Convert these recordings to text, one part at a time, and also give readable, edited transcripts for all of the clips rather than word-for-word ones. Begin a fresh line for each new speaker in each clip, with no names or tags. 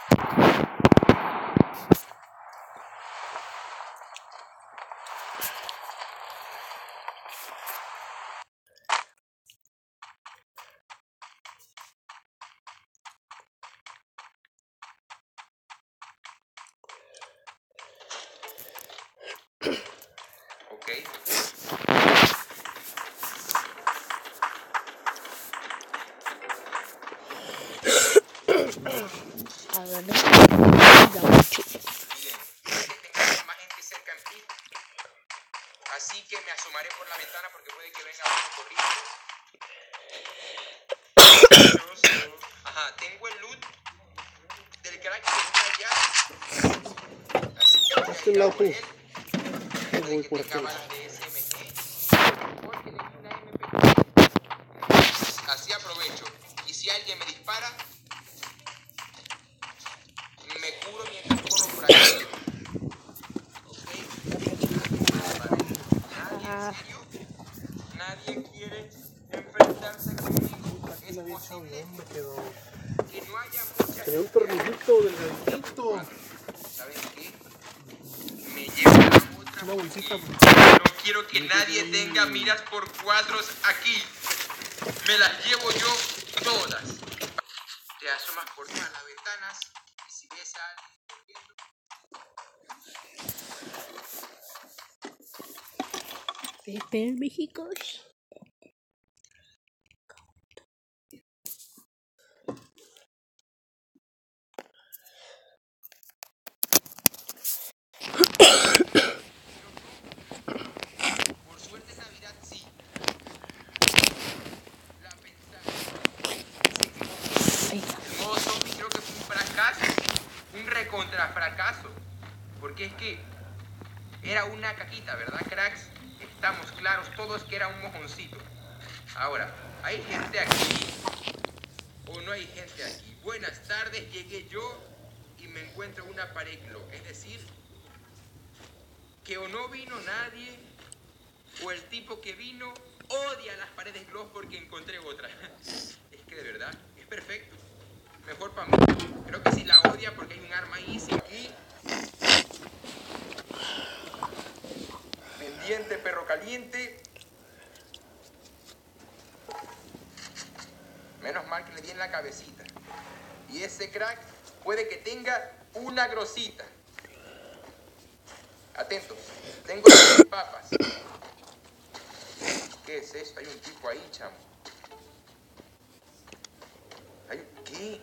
Así que me asomaré por la ventana porque puede que venga uno corriendo. Ajá, tengo el loot del crack que está allá. Así que voy a ir a por él. Puede que tenga balas de SMG. Porque le di una MP. Así aprovecho. Y si alguien me dispara, me curo mientras corro por ahí. Nadie quiere enfrentarse conmigo. Es posible que no haya mucha gente.
un tornillito delgadito.
¿Saben qué? Me llevo la otra
una bolsita.
No quiero que nadie tenga miras por cuadros aquí. Me las llevo yo todas. Te asomas por todas las ventanas y si ves a alguien corriendo.
Espérenme, chicos.
Por suerte Navidad sí. La pensaba. El modo zombie creo que fue un fracaso. Un recontra fracaso. Porque es que era una caquita, ¿verdad, cracks? Estamos claros todos que era un mojoncito. Ahora, ¿hay gente aquí o no hay gente aquí? Buenas tardes, llegué yo y me encuentro una pared glow. Es decir, que o no vino nadie o el tipo que vino odia las paredes glow porque encontré otra. Es que de verdad, es perfecto. Mejor para mí. Creo que sí la odia porque hay un arma ahí, sí, aquí. Pendiente, perro caliente. Menos mal que le di en la cabecita. Y ese crack puede que tenga una grosita. Atentos. Tengo las papas. ¿Qué es esto? Hay un tipo ahí, chamo. ¿Qué?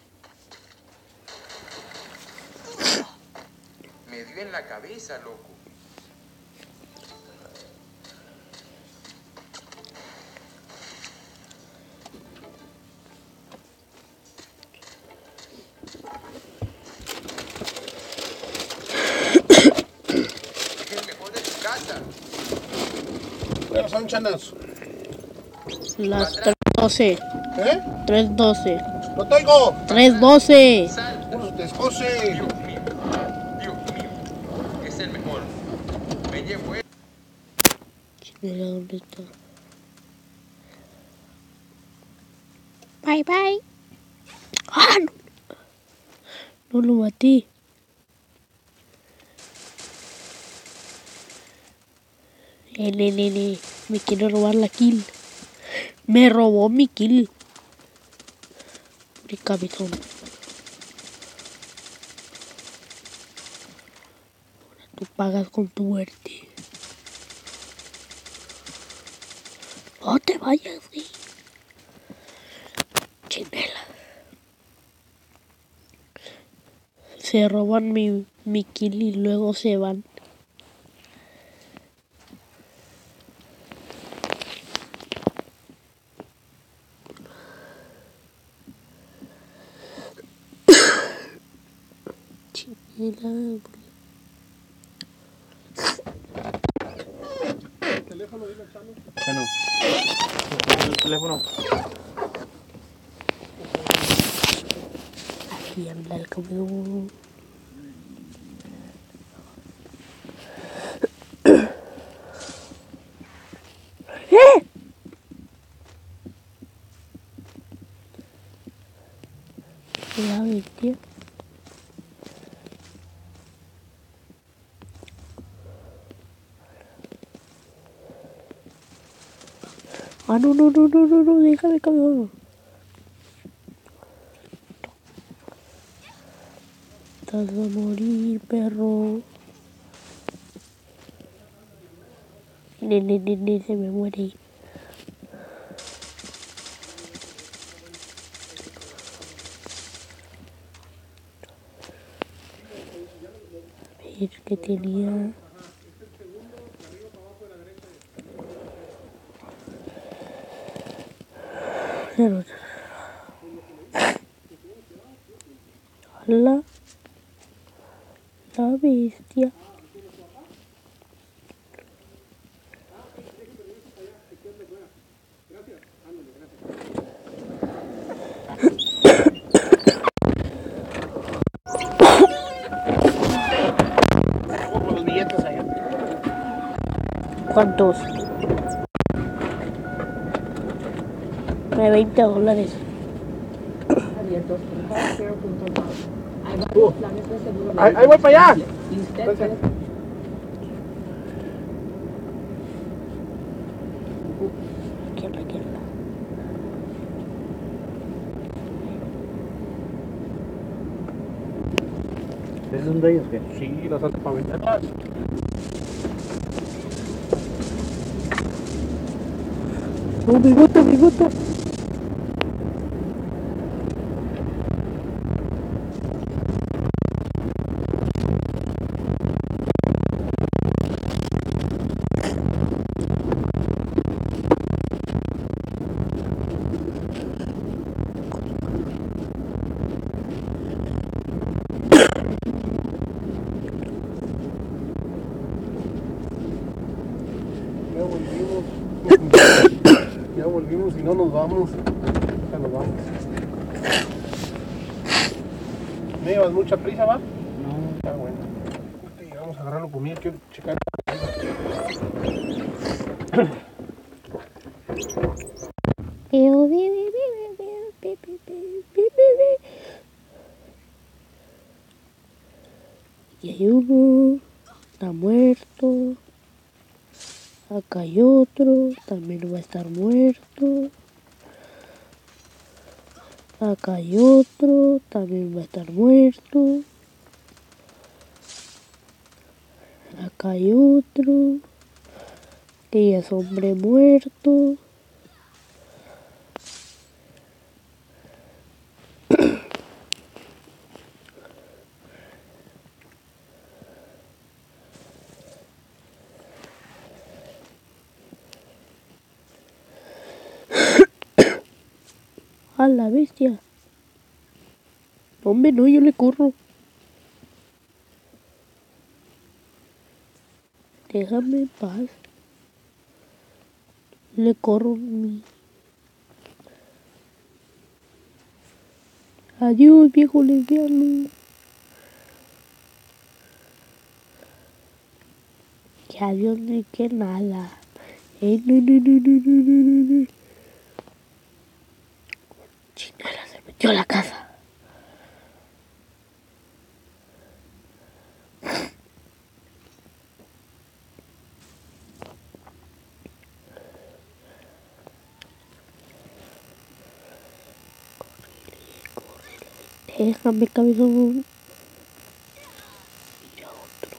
Me dio en la cabeza, loco. Es el mejor de tu casa.
¿Cuáles son, chanas?
Las 3:12.
¿Eh?
3:12.
¡No te oigo!
3:12.
¡Uno se te escoce!
Dios mío. Dios mío. Es el mejor. Me llevo él.
Mira dónde está. Bye, bye. ¡Ah! No lo maté. Me quiere robar la kill. Me robó mi kill. Mi cabezón. Ahora tú pagas con tu muerte. No te vayas, güey. Chinela. Se roban mi kill y luego se van. Chinela.
¿El teléfono, dile al chano?
Bueno, el teléfono.
Aquí anda el cabrón. Ya ves, tío. Ah, no, no, no, no, no, no, déjame cabrón. Estás a morir, perro. Nene, se me muere. A ver qué tenía. La, la bestia.
Por los billetes allá.
¿Cuántos? De $20.
Ahí voy para allá.
Aquí.
¿Esos son de ellos qué?
Sí, las altas para vender.
No, mi bota.
Ya volvimos. Ya volvimos y no nos vamos. Ya nos vamos. ¿Me llevas mucha prisa, va?
No.
Ah, bueno. Ahorita llegamos a agarrarlo comida. Quiero checar.
Y hay uno, está muerto. Acá hay otro, también va a estar muerto. Acá hay otro, también va a estar muerto. Acá hay otro, que ya es hombre muerto. A la bestia. Hombre, no, yo le corro. Déjame en paz. Le corro mi. Adiós, viejo lesbiano. Que adiós ni que nada. No. Chingada, se metió a la casa. Déjame, cabezón. Mira otro.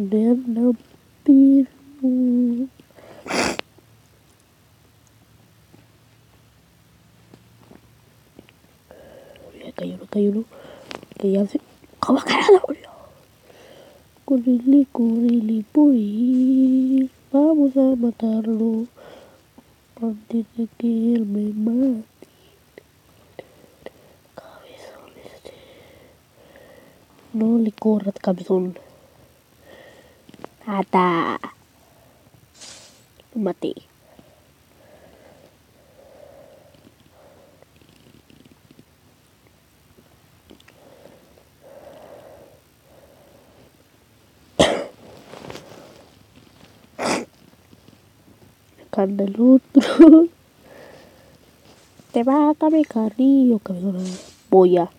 Leandro Pirru. Acá hay uno que ya se... ¿Cómo carajo murió? Curili, puri. Vamos a matarlo antes de que él me mate. Cabezón este. No le corras, cabezón. Ata. Lo maté. Acá anda el otro. Te va a caber carrillo, cabezón. Voy a.